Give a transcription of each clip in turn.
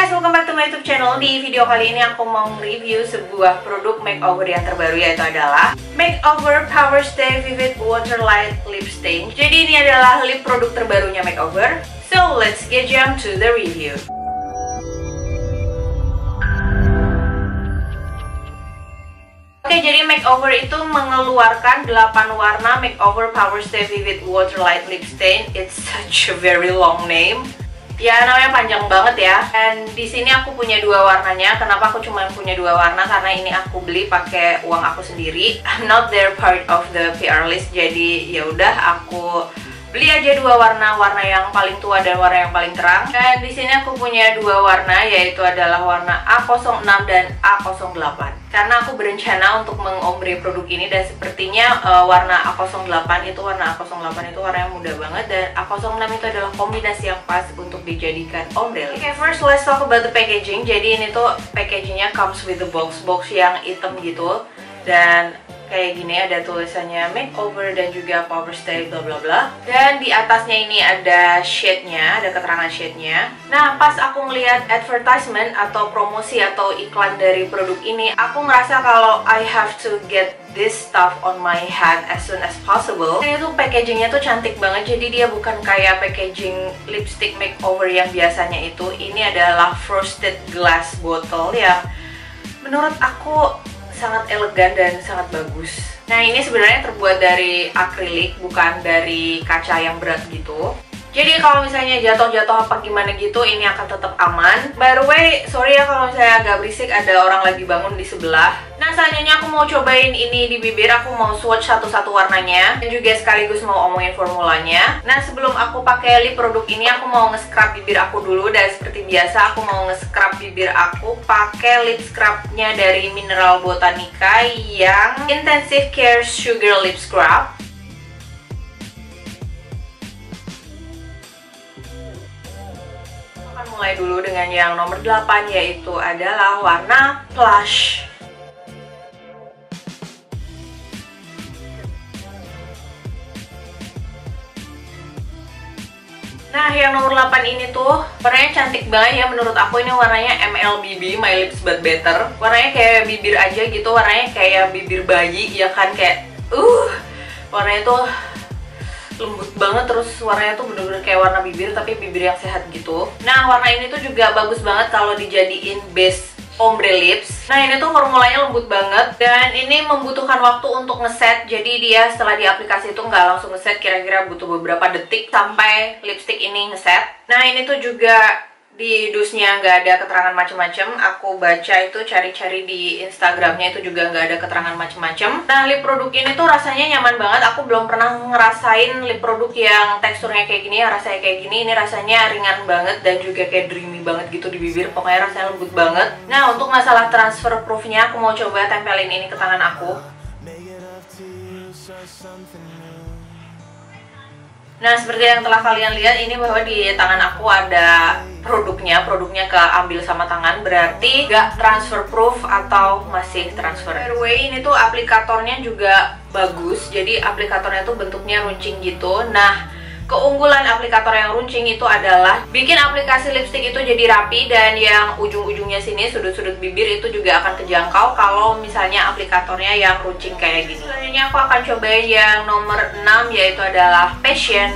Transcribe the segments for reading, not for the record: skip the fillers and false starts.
guys, welcome back to my YouTube channel. Di video kali ini aku mau review sebuah produk makeover yang terbaru, yaitu adalah Makeover Power Stay Vivid Water Light Lip Stain. Jadi ini adalah lip produk terbarunya Makeover. So let's get jump to the review. Oke, jadi Makeover itu mengeluarkan 8 warna Makeover Power Stay Vivid Water Light Lip Stain. It's such a very long name. Ya, namanya panjang banget ya. Dan di sini aku punya dua warnanya. Kenapa aku cuma punya dua warna? Karena ini aku beli pakai uang aku sendiri. I'm not their part of the PR list. Jadi ya udah, aku beli aja dua warna, warna yang paling tua dan warna yang paling terang. Dan di sini aku punya dua warna, yaitu adalah warna A06 dan A08. Karena aku berencana untuk mengombre produk ini, dan sepertinya warna A08 itu warna yang muda banget, dan A06 itu adalah kombinasi yang pas untuk dijadikan ombre. Oke, first let's talk about the packaging. Jadi ini tuh packagingnya comes with the box yang hitam gitu, dan kayak gini ada tulisannya Makeover dan juga Power Stay bla bla bla. Dan di atasnya ini ada shade-nya, ada keterangan shade-nya. Nah, pas aku ngeliat advertisement atau promosi atau iklan dari produk ini, aku ngerasa kalau I have to get this stuff on my hand as soon as possible. Ini tuh packagingnya tuh cantik banget. Jadi dia bukan kayak packaging lipstick makeover yang biasanya itu. Ini adalah frosted glass bottle yang menurut aku sangat elegan dan sangat bagus. Nah, ini sebenarnya terbuat dari akrilik, bukan dari kaca yang berat gitu. Jadi kalau misalnya jatuh-jatuh apa gimana gitu, ini akan tetap aman. By the way, sorry ya kalau misalnya agak berisik, ada orang lagi bangun di sebelah. Nah, selanjutnya aku mau cobain ini di bibir. Aku mau swatch satu-satu warnanya, dan juga sekaligus mau omongin formulanya. Nah, sebelum aku pakai lip produk ini, aku mau nge-scrub bibir aku dulu. Dan seperti biasa, aku mau nge-scrub bibir aku pakai lip scrubnya dari Mineral Botanica yang Intensive Care Sugar Lip Scrub. Mulai dulu dengan yang nomor 8, yaitu adalah warna Plush. Nah, yang nomor 8 ini tuh warnanya cantik banget ya menurut aku. Ini warnanya MLBB, My Lips But Better. Warnanya kayak bibir aja gitu, warnanya kayak bibir bayi ya kan, kayak warnanya tuh lembut banget, terus warnanya tuh bener-bener kayak warna bibir tapi bibir yang sehat gitu. Nah, warna ini tuh juga bagus banget kalau dijadiin base ombre lips. Nah, ini tuh formulanya lembut banget, dan ini membutuhkan waktu untuk ngeset. Jadi dia setelah diaplikasi itu nggak langsung ngeset, kira-kira butuh beberapa detik sampai lipstick ini ngeset. Nah, ini tuh juga di dusnya nggak ada keterangan macem-macem. Aku baca itu, cari-cari di Instagramnya itu juga nggak ada keterangan macem-macem. Nah, lip produk ini tuh rasanya nyaman banget. Aku belum pernah ngerasain lip produk yang teksturnya kayak gini, yang rasanya kayak gini. Ini rasanya ringan banget dan juga kayak dreamy banget gitu di bibir. Pokoknya rasanya lembut banget. Nah, untuk masalah transfer proofnya, aku mau coba tempelin ini ke tangan aku. Nah, seperti yang telah kalian lihat, ini bahwa di tangan aku ada produknya keambil sama tangan, berarti gak transfer proof atau masih transfer. By the way, ini tuh aplikatornya juga bagus. Jadi aplikatornya tuh bentuknya runcing gitu. Nah, keunggulan aplikator yang runcing itu adalah bikin aplikasi lipstick itu jadi rapi, dan yang ujung-ujungnya sini, sudut-sudut bibir itu juga akan kejangkau kalau misalnya aplikatornya yang runcing kayak gini. Selanjutnya aku akan cobain yang nomor 6, yaitu adalah Passion.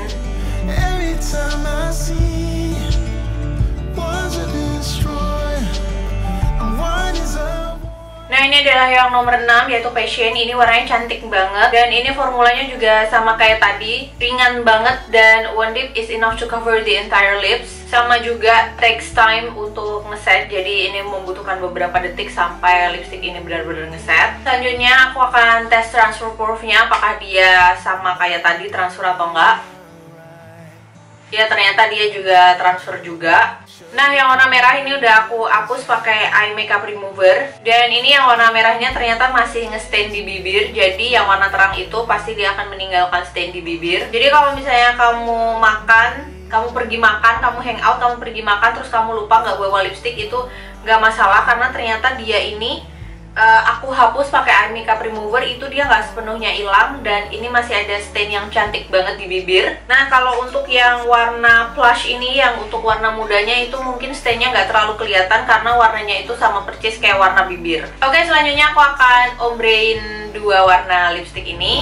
Nah, ini adalah yang nomor 6, yaitu Passion. Ini warnanya cantik banget, dan ini formulanya juga sama kayak tadi, ringan banget, dan one dip is enough to cover the entire lips. Sama juga takes time untuk ngeset, jadi ini membutuhkan beberapa detik sampai lipstick ini benar-benar ngeset. Selanjutnya aku akan tes transfer proof-nya, apakah dia sama kayak tadi, transfer atau enggak. Ya, ternyata dia juga transfer juga. Nah, yang warna merah ini udah aku hapus pakai eye makeup remover. Dan ini yang warna merahnya ternyata masih nge-stain di bibir. Jadi yang warna terang itu pasti dia akan meninggalkan stain di bibir. Jadi kalau misalnya kamu makan, kamu pergi makan, kamu hangout, kamu pergi makan terus kamu lupa nggak bawa lipstick, itu nggak masalah, karena ternyata dia ini aku hapus pakai eye makeup remover, itu dia nggak sepenuhnya hilang dan ini masih ada stain yang cantik banget di bibir. Nah, kalau untuk yang warna blush ini, yang untuk warna mudanya itu mungkin stainnya nggak terlalu kelihatan karena warnanya itu sama persis kayak warna bibir. Oke, selanjutnya aku akan ombrein dua warna lipstick ini.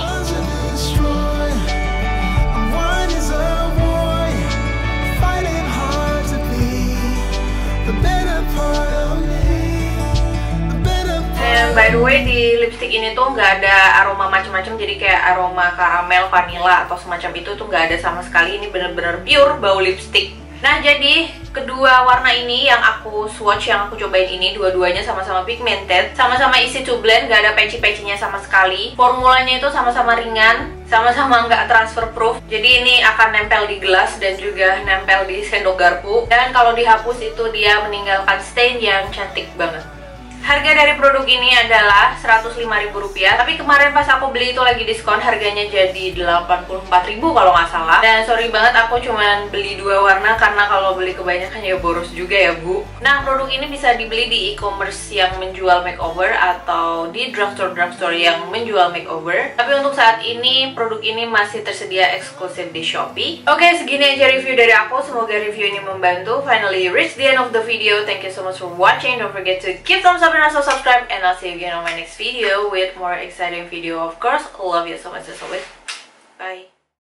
By the way, di lipstick ini tuh nggak ada aroma macam-macam, jadi kayak aroma karamel, vanilla atau semacam itu tuh nggak ada sama sekali. Ini bener-bener pure bau lipstick. Nah, jadi kedua warna ini yang aku swatch, yang aku cobain ini, dua-duanya sama-sama pigmented, sama-sama easy to blend, nggak ada peci-pecinya sama sekali. Formulanya itu sama-sama ringan, sama-sama nggak transfer proof, jadi ini akan nempel di gelas dan juga nempel di sendok garpu. Dan kalau dihapus itu dia meninggalkan stain yang cantik banget. Harga dari produk ini adalah Rp105.000, tapi kemarin pas aku beli itu lagi diskon, harganya jadi Rp84.000 kalau nggak salah. Dan sorry banget aku cuman beli dua warna karena kalau beli kebanyakan ya boros juga ya bu. Nah, produk ini bisa dibeli di e-commerce yang menjual makeover atau di drugstore yang menjual makeover. Tapi untuk saat ini produk ini masih tersedia eksklusif di Shopee. Oke, segini aja review dari aku. Semoga review ini membantu. Finally reach the end of the video. Thank you so much for watching. Don't forget to give thumbs up and also subscribe, and I'll see you again on my next video with more exciting video. Of course, love you so much as always. Bye.